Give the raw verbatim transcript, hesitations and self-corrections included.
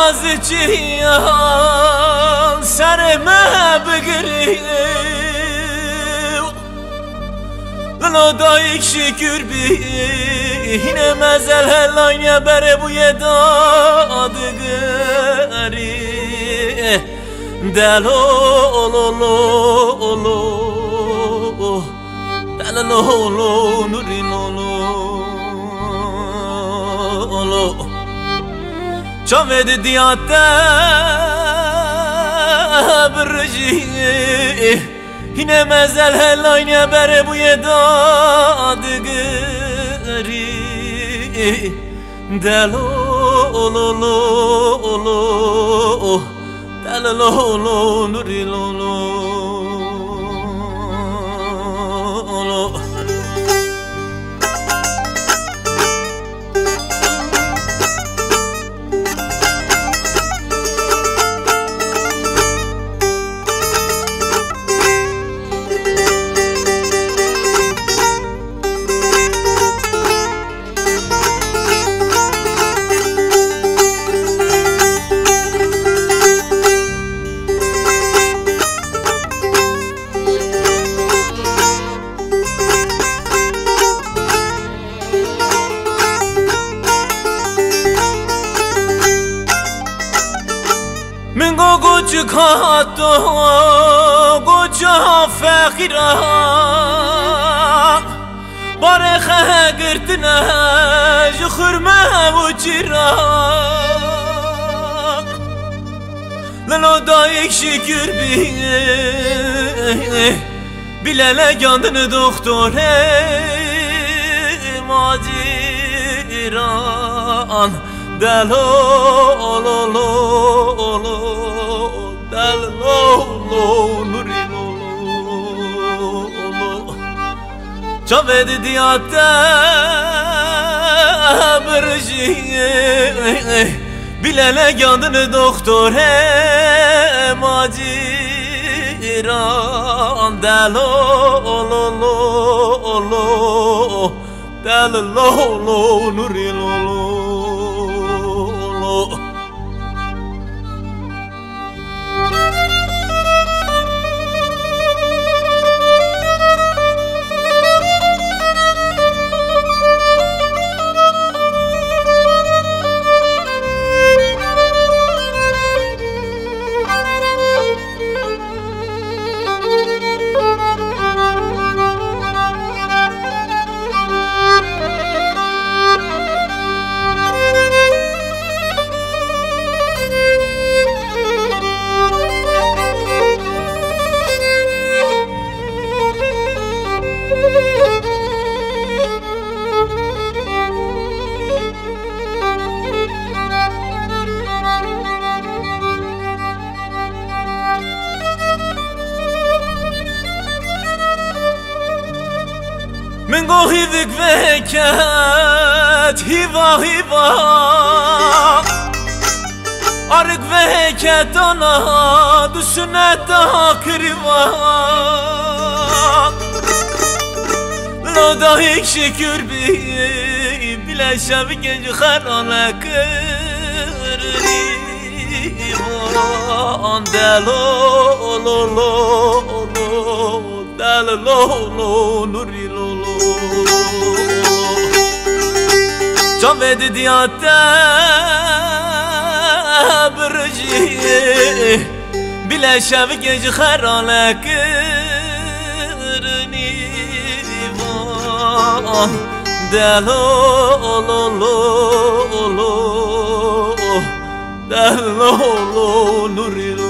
azıcıyan serime bigri Lano dayık şükür bihine mezel helayne bere bu yedadı gari Delo olo olo Delo olo nurin olo olo Çaved diyatte birci Yine mezel helayne bere bu yedadı gari Delo olo olo Delo olo nurin olo من گو گوچ کاتو گوچ فقیرا باره خه گرتنه جخرمه و چیرا لنو دایک شکر بی بیلele گاندن دکتوره ماجیران Delo olo olo olo Delo olo nurin olo Çaved diyatte birci Bilele gandını doktor he maciran Delo olo olo Delo olo nurin olo من گو هیوک وکت هیوا هیوا آرک وکت آنا دشنت ها کریوا لو دایک شکر بی بلا شب گنج خرانه کردی وان دلو لو لو دلو لو نوری لو Çaved diyatte birci Bile şev gece xerane kirni van Delo olo olo Delo olo nuri